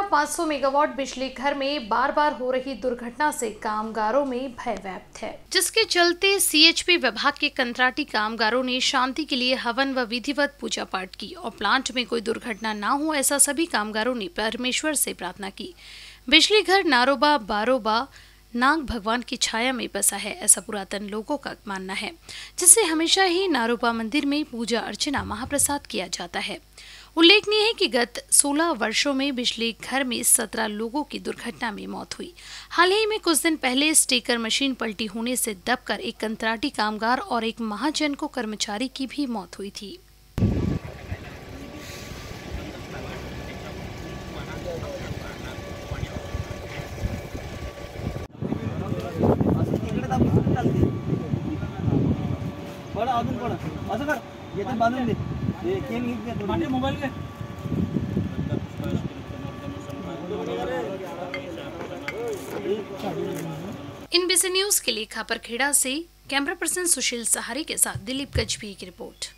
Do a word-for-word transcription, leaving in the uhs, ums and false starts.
पाँच सौ मेगावाट बिजली घर में बार बार हो रही दुर्घटना से कामगारों में भय व्याप्त है, जिसके चलते सीएचपी विभाग के कंत्राटी कामगारों ने शांति के लिए हवन व विधिवत पूजा पाठ की और प्लांट में कोई दुर्घटना ना हो, ऐसा सभी कामगारों ने परमेश्वर से प्रार्थना की। बिजली घर नारोबा बारोबा नाग भगवान की छाया में बसा है, ऐसा पुरातन लोगों का मानना है, जिससे हमेशा ही नारोबा मंदिर में पूजा अर्चना महाप्रसाद किया जाता है। उल्लेखनीय है कि गत सोलह वर्षों में बिजली घर में सत्रह लोगों की दुर्घटना में मौत हुई। हाल ही में कुछ दिन पहले स्टेकर मशीन पलटी होने से दबकर एक कंत्राटी कामगार और एक महाजन को कर्मचारी की भी मौत हुई थी। एनबीसी न्यूज के लिए खापरखेड़ा से कैमरा पर्सन सुशील सहारे के साथ दिलीप गजभी की रिपोर्ट।